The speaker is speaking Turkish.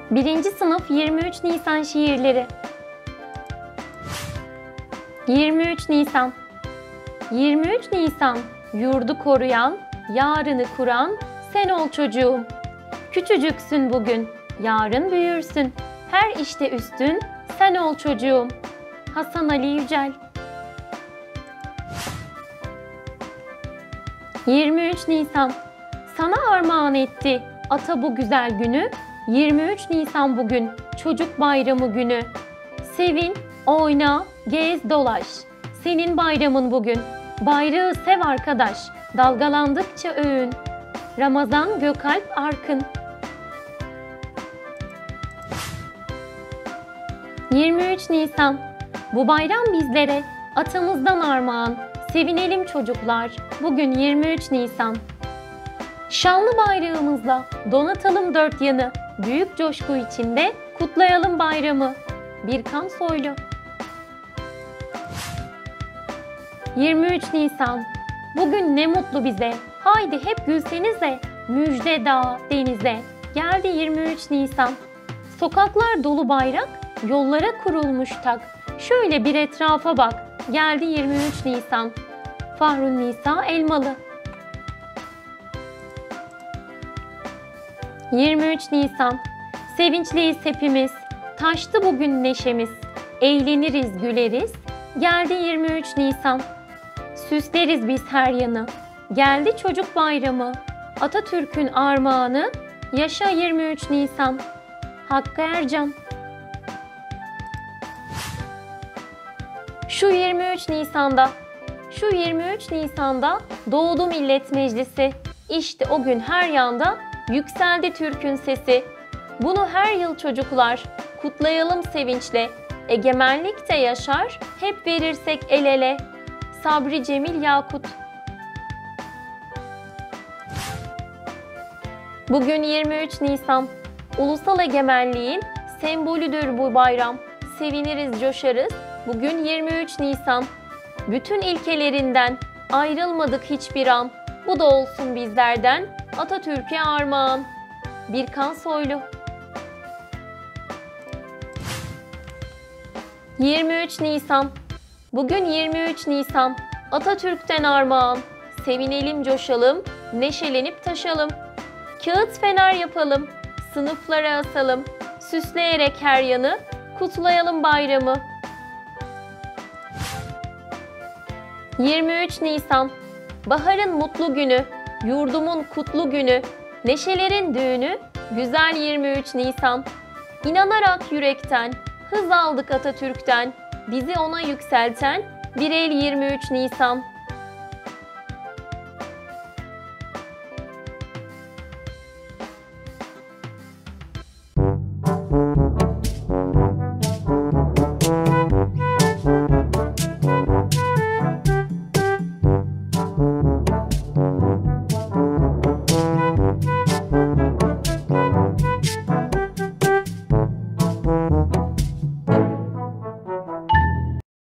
1. sınıf 23 Nisan şiirleri. 23 Nisan. 23 Nisan, yurdu koruyan, yarını kuran sen ol çocuğum. Küçücüksün bugün, yarın büyürsün. Her işte üstün sen ol çocuğum. Hasan Ali Yücel. 23 Nisan. Sana armağan etti ata bu güzel günü. 23 Nisan bugün, çocuk bayramı günü. Sevin, oyna, gez, dolaş. Senin bayramın bugün. Bayrağı sev arkadaş, dalgalandıkça övün. Ramazan Gökalp Arkın. 23 Nisan. Bu bayram bizlere atamızdan armağan. Sevinelim çocuklar, bugün 23 Nisan. Şanlı bayrağımızla donatalım dört yanı. Büyük coşku içinde kutlayalım bayramı. Birkan Soylu. 23 Nisan. Bugün ne mutlu bize. Haydi hep gülsenize. Müjde dağa, denize. Geldi 23 Nisan. Sokaklar dolu bayrak, yollara kurulmuş tak. Şöyle bir etrafa bak. Geldi 23 Nisan. Fahrun Nisa Elmalı. 23 Nisan. Sevinçliyiz hepimiz. Taştı bugün neşemiz. Eğleniriz, güleriz. Geldi 23 Nisan. Süsleriz biz her yanı. Geldi çocuk bayramı. Atatürk'ün armağanı. Yaşa 23 Nisan. Hakkı Ercan. Şu 23 Nisan'da doğdu Millet Meclisi. İşte o gün her yanda yükseldi Türk'ün sesi. Bunu her yıl çocuklar kutlayalım sevinçle. Egemenlik de yaşar, hep verirsek el ele. Sabri Cemil Yakut. Bugün 23 Nisan. Ulusal egemenliğin sembolüdür bu bayram. Seviniriz, coşarız. Bugün 23 Nisan. Bütün ilkelerinden ayrılmadık hiçbir an. Bu da olsun bizlerden Atatürk'e armağan. Birkan Soylu. 23 Nisan. Bugün 23 Nisan. Atatürk'ten armağan. Sevinelim, coşalım, neşelenip taşalım. Kağıt fener yapalım, sınıflara asalım. Süsleyerek her yanı, kutlayalım bayramı. 23 Nisan. Baharın mutlu günü, yurdumun kutlu günü. Neşelerin düğünü, güzel 23 Nisan. İnanarak yürekten, hız aldık Atatürk'ten. Bizi ona yükselten bir el 23 Nisan.